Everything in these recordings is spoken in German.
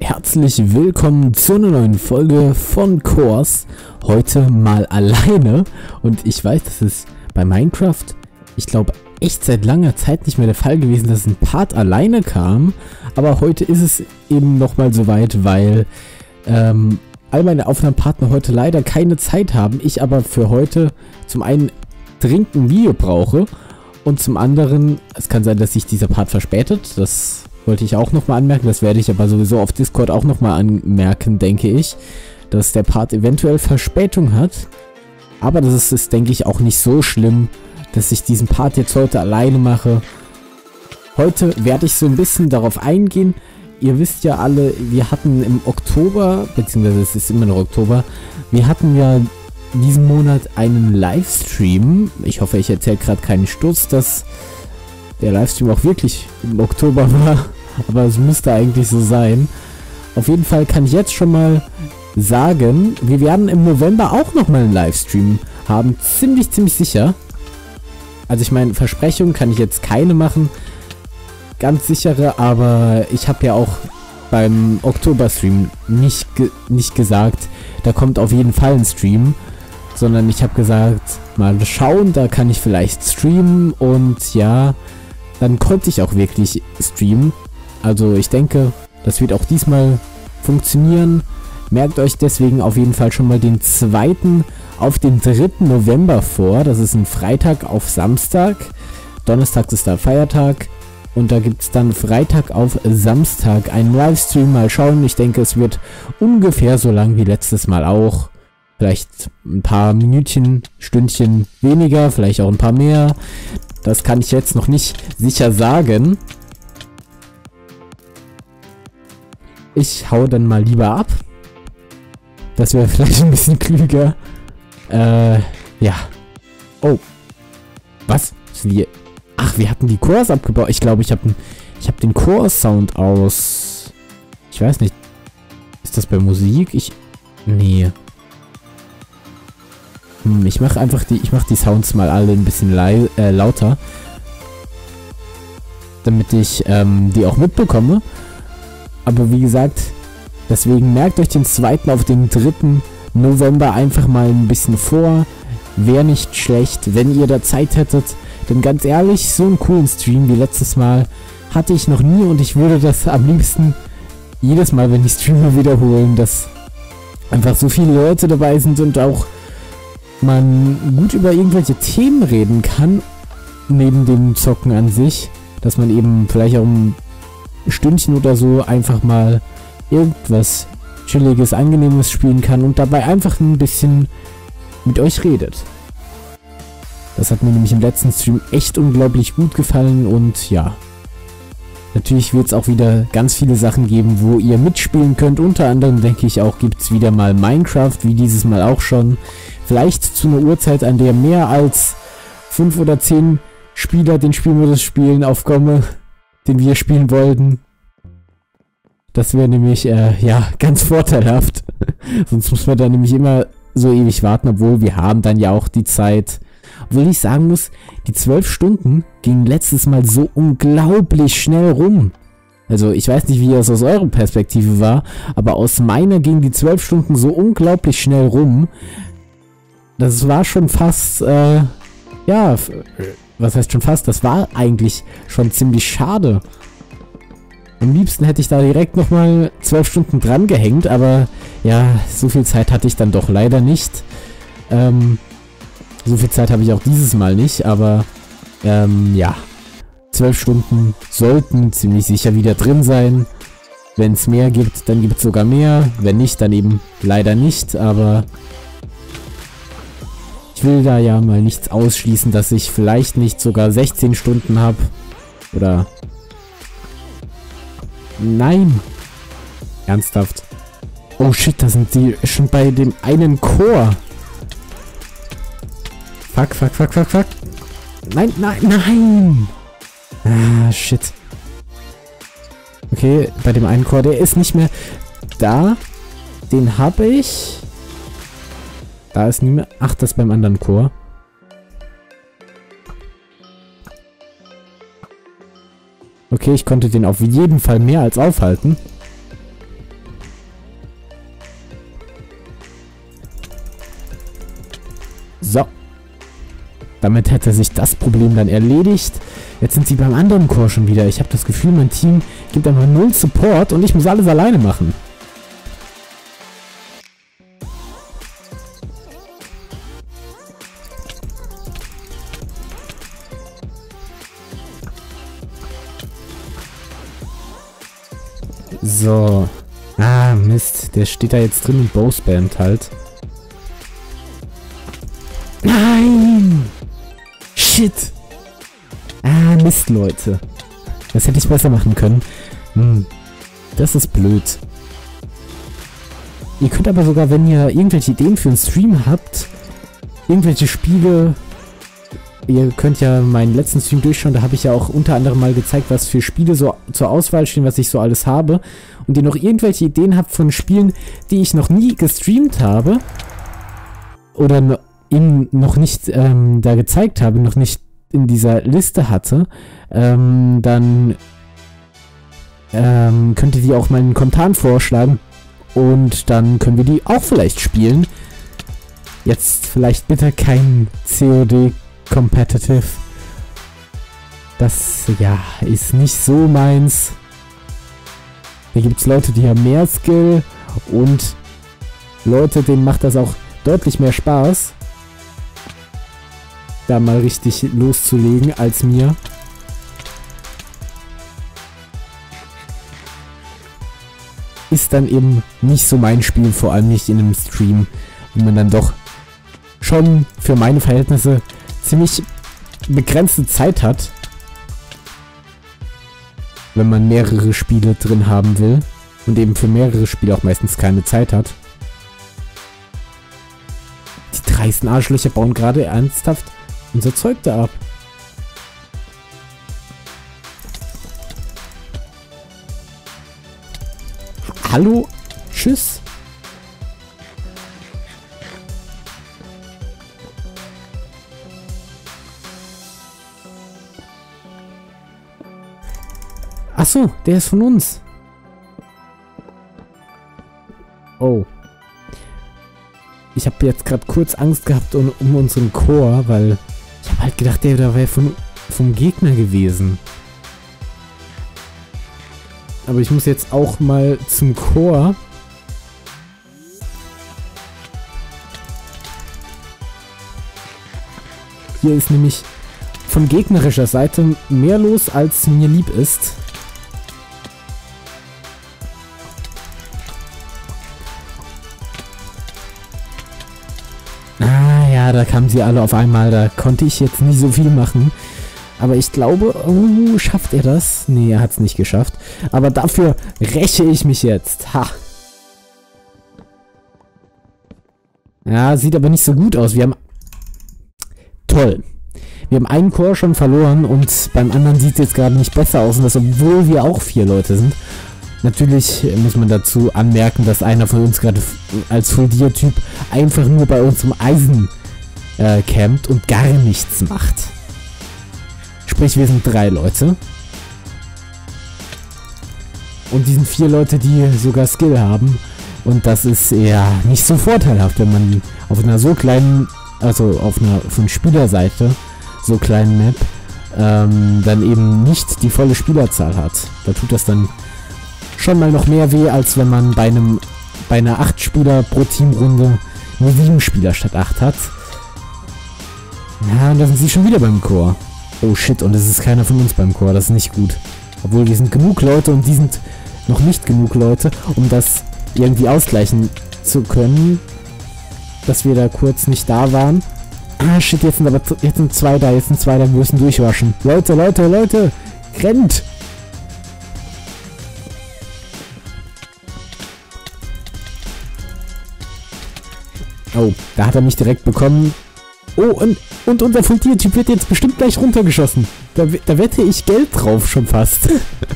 herzlich willkommen zu einer neuen Folge von Course. Heute mal alleine und ich weiß, das ist bei Minecraft, ich glaube, echt seit langer Zeit nicht mehr der Fall gewesen, dass ein Part alleine kam. Aber heute ist es eben nochmal soweit, weil all meine Aufnahmepartner heute leider keine Zeit haben. Ich aber für heute zum einen dringend ein Video brauche und zum anderen, es kann sein, dass sich dieser Part verspätet. Das wollte ich auch nochmal anmerken. Das werde ich aber sowieso auf Discord auch nochmal anmerken, denke ich. Dass der Part eventuell Verspätung hat. Aber das ist, denke ich, auch nicht so schlimm, dass ich diesen Part jetzt heute alleine mache. Heute werde ich so ein bisschen darauf eingehen. Ihr wisst ja alle, wir hatten im Oktober, beziehungsweise es ist immer noch Oktober, wir hatten ja diesen Monat einen Livestream. Ich hoffe, ich erzähle gerade keinen Sturz, dass der Livestream auch wirklich im Oktober war. Aber es müsste eigentlich so sein. Auf jeden Fall kann ich jetzt schon mal sagen, wir werden im November auch nochmal einen Livestream haben. Ziemlich sicher. Also ich meine, Versprechungen kann ich jetzt keine machen. Ganz sichere, aber ich habe ja auch beim Oktober-Stream nicht gesagt, da kommt auf jeden Fall ein Stream. Sondern ich habe gesagt, mal schauen, da kann ich vielleicht streamen und ja, dann konnte ich auch wirklich streamen. Also ich denke, das wird auch diesmal funktionieren. Merkt euch deswegen auf jeden Fall schon mal den 2. auf den 3. November vor. Das ist ein Freitag auf Samstag. Donnerstag ist da Feiertag. Und da gibt es dann Freitag auf Samstag einen Livestream. Mal schauen, ich denke, es wird ungefähr so lang wie letztes Mal auch. Vielleicht ein paar Minütchen, Stündchen weniger, vielleicht auch ein paar mehr. Das kann ich jetzt noch nicht sicher sagen. Ich hau dann mal lieber ab. Das wäre vielleicht ein bisschen klüger. Ja. Oh. Was? Ach, wir hatten die Cores abgebaut. Ich glaube, ich hab den Core-Sound aus. Ich weiß nicht. Ist das bei Musik? Nee. Ich mache einfach die Sounds mal alle ein bisschen lauter. Damit ich die auch mitbekomme. Aber wie gesagt, deswegen merkt euch den 2. auf den 3. November einfach mal ein bisschen vor. Wäre nicht schlecht, wenn ihr da Zeit hättet. Denn ganz ehrlich, so einen coolen Stream wie letztes Mal hatte ich noch nie. Und ich würde das am liebsten jedes Mal, wenn ich streame, wiederholen. Dass einfach so viele Leute dabei sind und auch man gut über irgendwelche Themen reden kann. Neben dem Zocken an sich. Dass man eben vielleicht auch ein Stündchen oder so einfach mal irgendwas Chilliges, Angenehmes spielen kann und dabei einfach ein bisschen mit euch redet. Das hat mir nämlich im letzten Stream echt unglaublich gut gefallen und ja. Natürlich wird es auch wieder ganz viele Sachen geben, wo ihr mitspielen könnt. Unter anderem, denke ich auch, gibt es wieder mal Minecraft, wie dieses Mal auch schon. Vielleicht zu einer Uhrzeit, an der mehr als 5 oder 10 Spieler den Spielmodus spielen, aufkomme, den wir spielen wollten. Das wäre nämlich, ja, ganz vorteilhaft. Sonst muss man da nämlich immer so ewig warten, obwohl wir haben dann ja auch die Zeit. Obwohl ich sagen muss, die 12 Stunden gingen letztes Mal so unglaublich schnell rum. Also ich weiß nicht, wie das aus eurer Perspektive war, aber aus meiner gingen die 12 Stunden so unglaublich schnell rum. Das war schon fast, ja, was heißt schon fast? Das war eigentlich schon ziemlich schade. Am liebsten hätte ich da direkt nochmal 12 Stunden dran gehängt, aber ja, so viel Zeit hatte ich dann doch leider nicht. So viel Zeit habe ich auch dieses Mal nicht, aber ja, 12 Stunden sollten ziemlich sicher wieder drin sein. Wenn es mehr gibt, dann gibt es sogar mehr. Wenn nicht, dann eben leider nicht, aber ich will da ja mal nichts ausschließen, dass ich vielleicht nicht sogar 16 Stunden habe. Oder nein. Ernsthaft. Oh shit, da sind sie schon bei dem einen Core. Fuck. Nein. Ah, shit. Okay, bei dem einen Core, der ist nicht mehr da. Den habe ich. Da ist nie mehr. Ach, das beim anderen Core. Okay, ich konnte den auf jeden Fall mehr als aufhalten. So. Damit hätte sich das Problem dann erledigt. Jetzt sind sie beim anderen Chor schon wieder. Ich habe das Gefühl, mein Team gibt einfach null Support und ich muss alles alleine machen. So. Ah, Mist. Der steht da jetzt drin und Bow-spammt halt. Nein! Shit! Ah, Mist, Leute. Das hätte ich besser machen können. Das ist blöd. Ihr könnt aber sogar, wenn ihr irgendwelche Ideen für einen Stream habt, irgendwelche Spiele... Ihr könnt ja meinen letzten Stream durchschauen, da habe ich ja auch unter anderem mal gezeigt, was für Spiele so zur Auswahl stehen, was ich so alles habe. Und ihr noch irgendwelche Ideen habt von Spielen, die ich noch nie gestreamt habe, oder eben noch nicht da gezeigt habe, noch nicht in dieser Liste hatte, dann könnt ihr die auch mal in den Kommentaren vorschlagen und dann können wir die auch vielleicht spielen. Jetzt vielleicht bitte kein COD Competitive. Das, ja, ist nicht so meins. Hier gibt es Leute, die haben mehr Skill und Leute, denen macht das auch deutlich mehr Spaß, da mal richtig loszulegen als mir. Ist dann eben nicht so mein Spiel, vor allem nicht in einem Stream, wo man dann doch schon für meine Verhältnisse ziemlich begrenzte Zeit hat, wenn man mehrere Spiele drin haben will und eben für mehrere Spiele auch meistens keine Zeit hat. Die dreisten Arschlöcher bauen gerade ernsthaft unser Zeug da ab. Hallo? Tschüss? Achso, der ist von uns. Oh. Ich habe jetzt gerade kurz Angst gehabt um unseren Chor, weil ich habe halt gedacht, der wäre vom Gegner gewesen. Aber ich muss jetzt auch mal zum Chor. Hier ist nämlich von gegnerischer Seite mehr los, als mir lieb ist. Ah ja, da kamen sie alle auf einmal. Da konnte ich jetzt nicht so viel machen. Aber ich glaube, schafft er das? Nee, er hat es nicht geschafft. Aber dafür räche ich mich jetzt. Ha! Ja, sieht aber nicht so gut aus. Wir haben... Toll. Wir haben einen Chor schon verloren und beim anderen sieht es jetzt gerade nicht besser aus. Und das, obwohl wir auch 4 Leute sind. Natürlich muss man dazu anmerken, dass einer von uns gerade als Full-Dia-Typ einfach nur bei uns im Eisen campt und gar nichts macht. Sprich, wir sind 3 Leute. Und die sind 4 Leute, die sogar Skill haben. Und das ist eher nicht so vorteilhaft, wenn man auf einer so kleinen, also auf einer von Spielerseite, so kleinen Map, dann eben nicht die volle Spielerzahl hat. Da tut das dann schon mal noch mehr weh, als wenn man bei einer 8 Spieler pro Teamrunde nur 7 Spieler statt 8 hat. Ja, und da sind sie schon wieder beim Chor. Oh shit, und es ist keiner von uns beim Chor, das ist nicht gut. Obwohl, wir sind genug Leute und die sind noch nicht genug Leute, um das irgendwie ausgleichen zu können, dass wir da kurz nicht da waren. Ah shit, jetzt sind 2 da, wir müssen durchwaschen. Leute, rennt! Oh, da hat er mich direkt bekommen. Oh, und unser Full-Dia-Typ wird jetzt bestimmt gleich runtergeschossen. Da wette ich Geld drauf schon fast.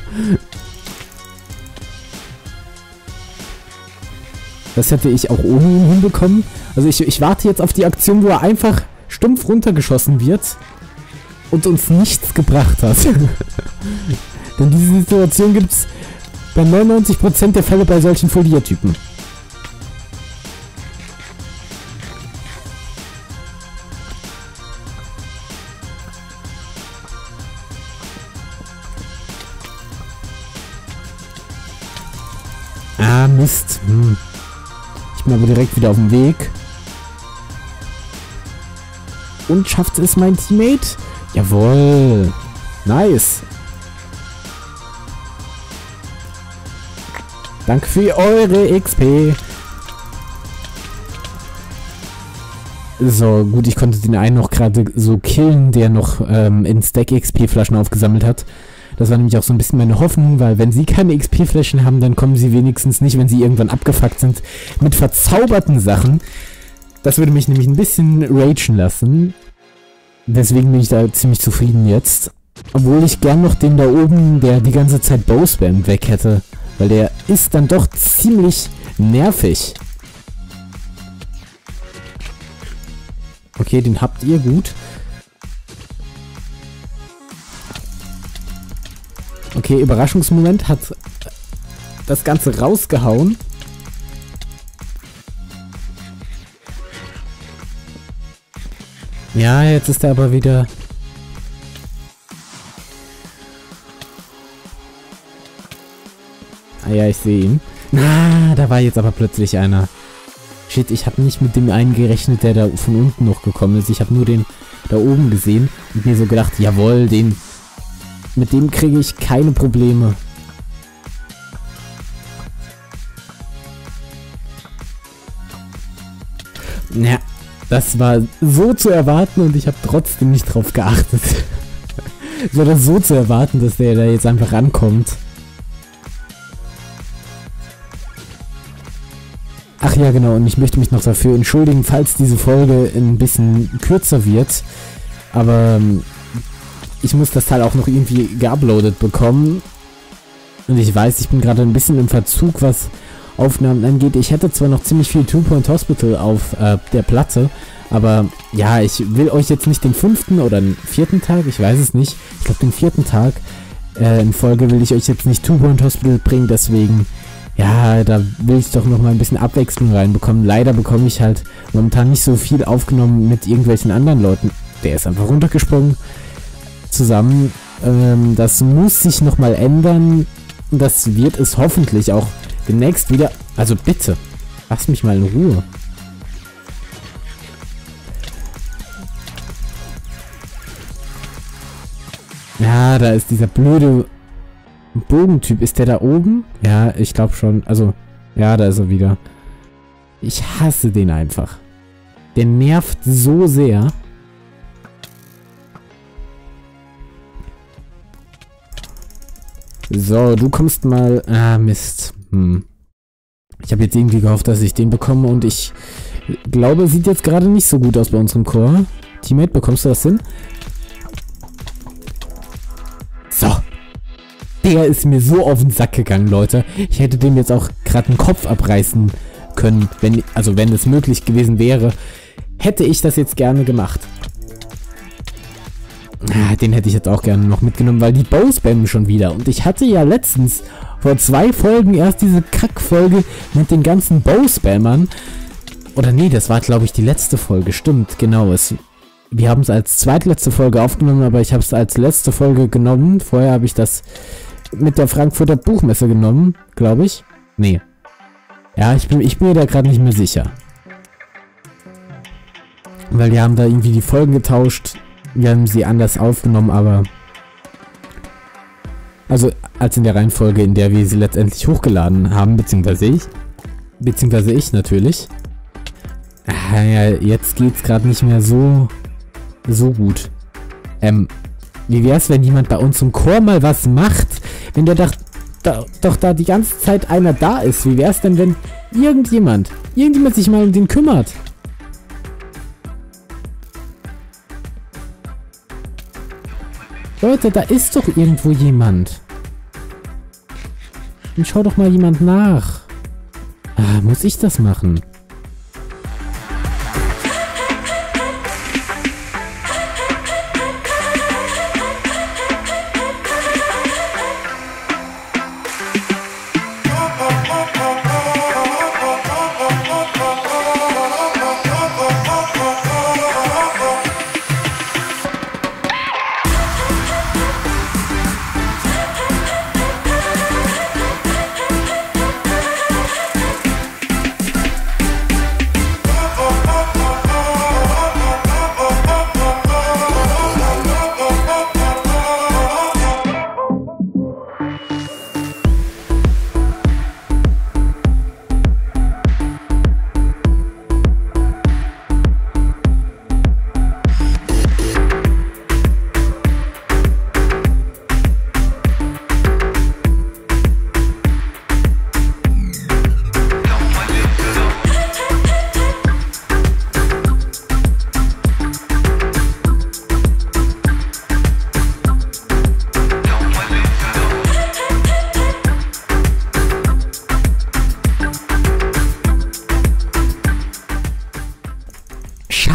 Das hätte ich auch ohne ihn hinbekommen. Also ich warte jetzt auf die Aktion, wo er einfach stumpf runtergeschossen wird und uns nichts gebracht hat. Denn diese Situation gibt es bei 99% der Fälle bei solchen Full-Dia-Typen. Ah, Mist. Ich bin aber direkt wieder auf dem Weg. Und schafft es mein Teammate? Jawohl. Nice. Danke für eure XP. So, gut, ich konnte den einen noch gerade so killen, der noch in Stack XP-Flaschen aufgesammelt hat. Das war nämlich auch so ein bisschen meine Hoffnung, weil wenn sie keine XP-Flaschen haben, dann kommen sie wenigstens nicht, wenn sie irgendwann abgefuckt sind, mit verzauberten Sachen. Das würde mich nämlich ein bisschen ragen lassen. Deswegen bin ich da ziemlich zufrieden jetzt. Obwohl ich gern noch den da oben, der die ganze Zeit Bow-Spam weg hätte. Weil der ist dann doch ziemlich nervig. Okay, den habt ihr gut. Okay, Überraschungsmoment hat das Ganze rausgehauen. Ja, jetzt ist er aber wieder... Ah ja, ich sehe ihn. Ah, da war jetzt aber plötzlich einer. Shit, ich habe nicht mit dem einen gerechnet, der da von unten noch gekommen ist. Ich habe nur den da oben gesehen und mir so gedacht, jawohl, mit dem kriege ich keine Probleme. Ja, das war so zu erwarten und ich habe trotzdem nicht drauf geachtet. Es war das so zu erwarten, dass der da jetzt einfach rankommt. Ach ja, genau, und ich möchte mich noch dafür entschuldigen, falls diese Folge ein bisschen kürzer wird. Aber ich muss das Teil auch noch irgendwie geuploadet bekommen. Und ich weiß, ich bin gerade ein bisschen im Verzug, was Aufnahmen angeht. Ich hätte zwar noch ziemlich viel Two Point Hospital auf der Platte, aber ja, ich will euch jetzt nicht den 5. oder den 4. Tag, ich weiß es nicht, ich glaube den 4. Tag in Folge will ich euch jetzt nicht Two Point Hospital bringen, deswegen, ja, da will ich doch noch mal ein bisschen Abwechslung reinbekommen. Leider bekomme ich halt momentan nicht so viel aufgenommen mit irgendwelchen anderen Leuten. Der ist einfach runtergesprungen zusammen. Das muss sich noch mal ändern. Das wird es hoffentlich auch demnächst wieder. Also bitte, lass mich mal in Ruhe. Ja, da ist dieser blöde Bogentyp. Ist der da oben? Ja, ich glaube schon. Also, ja, da ist er wieder. Ich hasse den einfach. Der nervt so sehr. So, du kommst mal... Ah, Mist. Ich habe jetzt irgendwie gehofft, dass ich den bekomme und ich glaube, sieht jetzt gerade nicht so gut aus bei unserem Chor. Teammate, bekommst du das hin? So. Der ist mir so auf den Sack gegangen, Leute. Ich hätte dem jetzt auch gerade den Kopf abreißen können, wenn es möglich gewesen wäre. Hätte ich das jetzt gerne gemacht. Den hätte ich jetzt auch gerne noch mitgenommen, weil die Bow spammen schon wieder. Und ich hatte ja letztens, vor 2 Folgen, erst diese Kackfolge mit den ganzen Bow-Spammern. Oder nee, das war, glaube ich, die letzte Folge. Stimmt, genau. Wir haben es als zweitletzte Folge aufgenommen, aber ich habe es als letzte Folge genommen. Vorher habe ich das mit der Frankfurter Buchmesse genommen, glaube ich. Nee. Ja, ich bin mir da gerade nicht mehr sicher. Weil wir haben da irgendwie die Folgen getauscht. Wir haben sie anders aufgenommen, aber... Also, als in der Reihenfolge, in der wir sie letztendlich hochgeladen haben, beziehungsweise ich natürlich. Ah, ja, jetzt geht's gerade nicht mehr so gut. Wie wär's, wenn jemand bei uns im Chor mal was macht? Wenn der doch da die ganze Zeit einer da ist. Wie wär's denn, wenn irgendjemand sich mal um den kümmert? Leute, da ist doch irgendwo jemand. Dann schau doch mal jemand nach. Ah, muss ich das machen?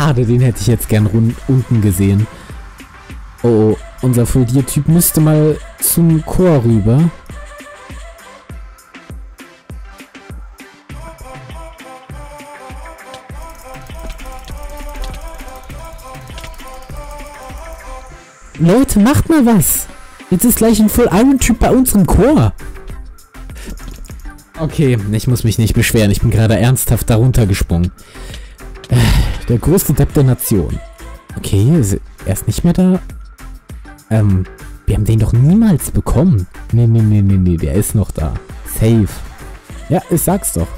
schade, den hätte ich jetzt gern unten gesehen. Oh, unser Full-Gear-Typ müsste mal zum Chor rüber. Leute, macht mal was! Jetzt ist gleich ein Full-Iron-Typ bei uns im Chor. Okay, ich muss mich nicht beschweren. Ich bin gerade ernsthaft darunter gesprungen. Der größte Depp der Nation. Okay, er ist nicht mehr da. Wir haben den doch niemals bekommen. Nee, der ist noch da. Safe. Ja, ich sag's doch.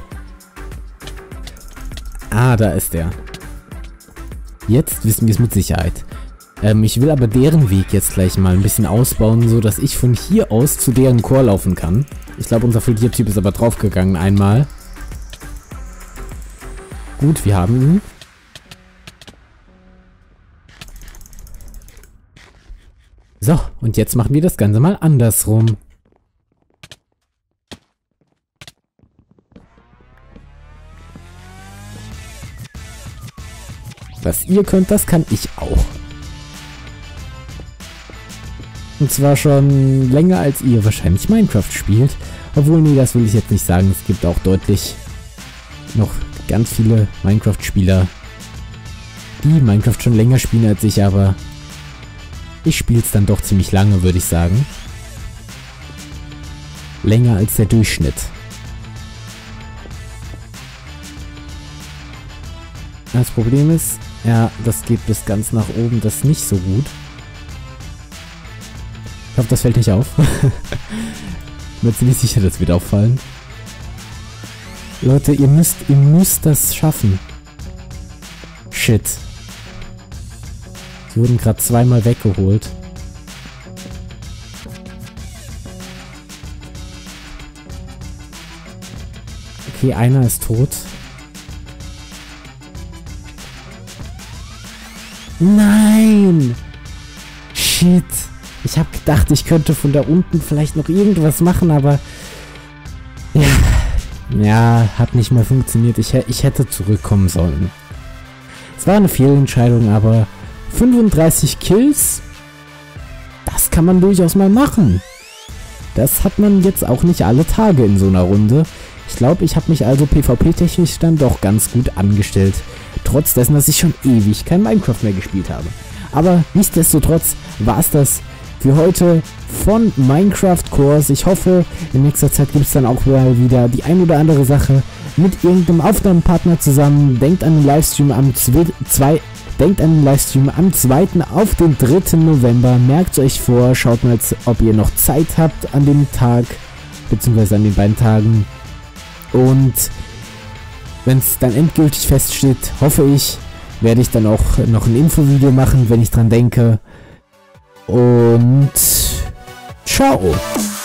Ah, da ist der. Jetzt wissen wir es mit Sicherheit. Ich will aber deren Weg jetzt gleich mal ein bisschen ausbauen, so dass ich von hier aus zu deren Chor laufen kann. Ich glaube, unser Full-Gear-Typ ist aber draufgegangen einmal. Gut, wir haben ihn. So, und jetzt machen wir das Ganze mal andersrum. Was ihr könnt, das kann ich auch. Und zwar schon länger als ihr wahrscheinlich Minecraft spielt. Obwohl, nee, das will ich jetzt nicht sagen. Es gibt auch deutlich noch ganz viele Minecraft-Spieler, die Minecraft schon länger spielen als ich, aber ich spiele es dann doch ziemlich lange, würde ich sagen. Länger als der Durchschnitt. Das Problem ist, ja, das geht bis ganz nach oben, das ist nicht so gut. Ich hoffe, das fällt nicht auf. Bin mir ziemlich sicher, das wird auffallen. Leute, ihr müsst das schaffen. Shit. Sie wurden gerade zweimal weggeholt. Okay, einer ist tot. Nein! Shit. Ich habe gedacht, ich könnte von da unten vielleicht noch irgendwas machen, aber ja, hat nicht mal funktioniert. Ich hätte zurückkommen sollen. Es war eine Fehlentscheidung, aber 35 Kills, das kann man durchaus mal machen. Das hat man jetzt auch nicht alle Tage in so einer Runde. Ich glaube, ich habe mich also PvP-technisch dann doch ganz gut angestellt. Trotz dessen, dass ich schon ewig kein Minecraft mehr gespielt habe. Aber nichtsdestotrotz war es das für heute von Minecraft Course. Ich hoffe, in nächster Zeit gibt es dann auch mal wieder die ein oder andere Sache mit irgendeinem Aufnahmepartner zusammen. Denkt an den Livestream am 2. auf den 3. November. Merkt euch vor, schaut mal, ob ihr noch Zeit habt an dem Tag, beziehungsweise an den beiden Tagen. Und wenn es dann endgültig feststeht, hoffe ich, werde ich dann auch noch ein Infovideo machen, wenn ich dran denke. Und ciao!